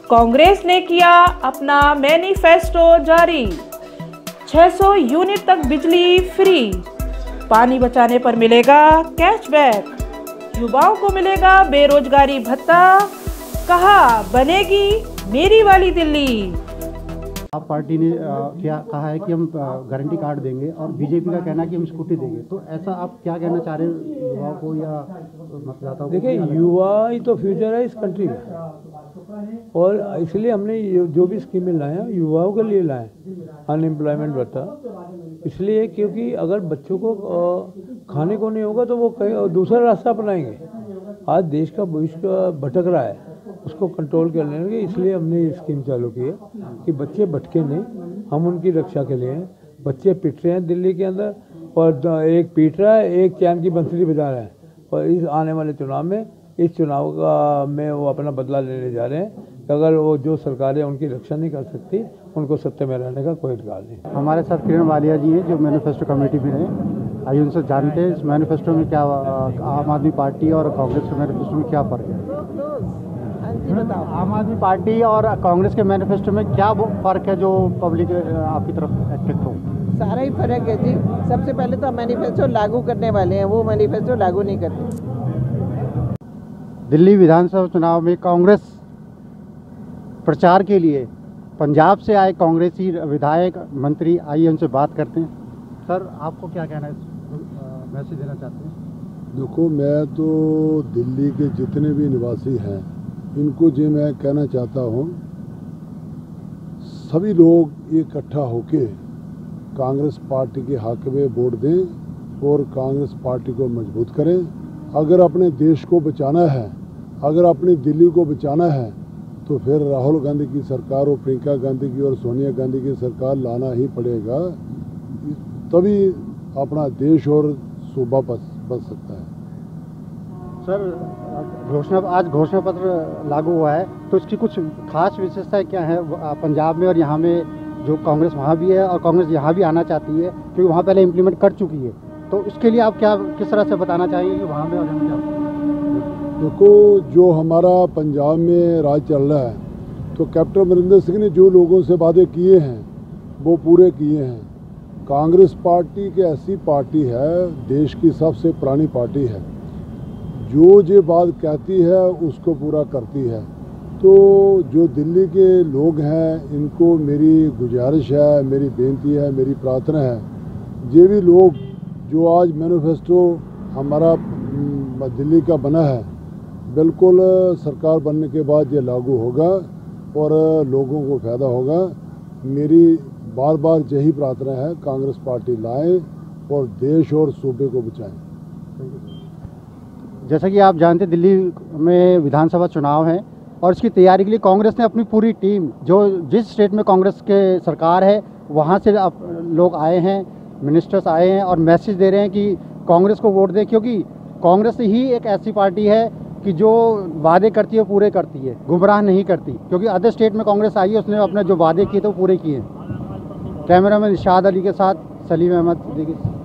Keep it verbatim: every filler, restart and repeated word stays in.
कांग्रेस ने किया अपना मैनिफेस्टो जारी। छह सौ यूनिट तक बिजली फ्री, पानी बचाने पर मिलेगा कैशबैक, युवाओं को मिलेगा बेरोजगारी भत्ता, कहा बनेगी मेरी वाली दिल्ली। आप पार्टी ने आ, क्या कहा है कि हम गारंटी कार्ड देंगे और बीजेपी का कहना है कि हम स्कूटी देंगे, तो ऐसा आप क्या कहना चाह रहे हैं युवाओं को या मतदाताओं को? देखिए, युवा ही तो फ्यूचर है इस कंट्री का, और इसलिए हमने जो भी स्कीमें लाए हैं युवाओं के लिए लाए। अनएम्प्लॉयमेंट भत्ता इसलिए क्योंकि अगर बच्चों को खाने को नहीं होगा तो वो कहीं दूसरा रास्ता अपनाएंगे। आज देश का भविष्य भटक रहा है, उसको कंट्रोल करने के लिए इसलिए हमने ये स्कीम चालू की है कि बच्चे भटके नहीं, हम उनकी रक्षा के लिए हैं। बच्चे पिट रहे हैं दिल्ली के अंदर, और एक पीट रहा है, एक चैन की बंसुरी बजा रहा है, और इस आने वाले चुनाव में इस चुनाव का में वो अपना बदला लेने जा रहे हैं कि अगर वो जो सरकारें उनकी रक्षा नहीं कर सकती, उनको सत्ता में रहने का कोई अधिकार नहीं। हमारे साथ किरण वालिया जी हैं जो मैनिफेस्टो कमेटी में हैं। आइए उनसे जानते हैं इस मैनिफेस्टो में क्या आम आदमी पार्टी और कांग्रेस के मैनिफेस्टो में क्या फ़र्क है। आम आदमी पार्टी और कांग्रेस के मैनिफेस्टो में क्या फ़र्क है जो पब्लिक आपकी तरफ अट्रैक्ट हो? सारा ही फर्क है जी। सबसे पहले तो मैनिफेस्टो लागू करने वाले हैं, वो मैनिफेस्टो लागू नहीं करते। दिल्ली विधानसभा चुनाव में कांग्रेस प्रचार के लिए पंजाब से आए कांग्रेसी विधायक मंत्री, आइए उनसे बात करते हैं। सर, आपको क्या कहना है, मैसेज देना चाहते हैं? देखो, मैं तो दिल्ली के जितने भी निवासी हैं इनको जो मैं कहना चाहता हूँ, सभी लोग इकट्ठा होके कांग्रेस पार्टी के हक में वोट दें और कांग्रेस पार्टी को मजबूत करें। अगर अपने देश को बचाना है, अगर अपनी दिल्ली को बचाना है, तो फिर राहुल गांधी की सरकार और प्रियंका गांधी की और सोनिया गांधी की सरकार लाना ही पड़ेगा, तभी अपना देश और सूबा बच सकता है। सर, घोषणा आज घोषणा पत्र लागू हुआ है, तो इसकी कुछ खास विशेषताएं क्या है पंजाब में और यहाँ में, जो कांग्रेस वहाँ भी है और कांग्रेस यहाँ भी आना चाहती है क्योंकि वहाँ पहले इम्प्लीमेंट कर चुकी है, तो इसके लिए आप क्या किस तरह से बताना चाहिए कि वहाँ में और यहाँ में क्या? देखो, जो हमारा पंजाब में राज चल रहा है, तो कैप्टन अमरिंदर सिंह ने जो लोगों से वादे किए हैं वो पूरे किए हैं। कांग्रेस पार्टी की ऐसी पार्टी है, देश की सबसे पुरानी पार्टी है, जो जो बात कहती है उसको पूरा करती है। तो जो दिल्ली के लोग हैं, इनको मेरी गुजारिश है, मेरी बेनती है, मेरी प्रार्थना है, ये भी लोग जो आज मैनिफेस्टो हमारा दिल्ली का बना है, बिल्कुल सरकार बनने के बाद ये लागू होगा और लोगों को फ़ायदा होगा। मेरी बार बार यही प्रार्थना है, कांग्रेस पार्टी लाएं और देश और सूबे को बचाएं। जैसा कि आप जानते हैं, दिल्ली में विधानसभा चुनाव है और इसकी तैयारी के लिए कांग्रेस ने अपनी पूरी टीम, जो जिस स्टेट में कांग्रेस के सरकार है वहाँ से लोग आए हैं, मिनिस्टर्स आए हैं और मैसेज दे रहे हैं कि कांग्रेस को वोट दें, क्योंकि कांग्रेस ही एक ऐसी पार्टी है कि जो वादे करती है पूरे करती है, गुमराह नहीं करती। क्योंकि अदर स्टेट में कांग्रेस आई है, उसने अपने जो वादे किए थे वो पूरे किए। कैमरामैन इरशाद अली के साथ सलीम अहमद।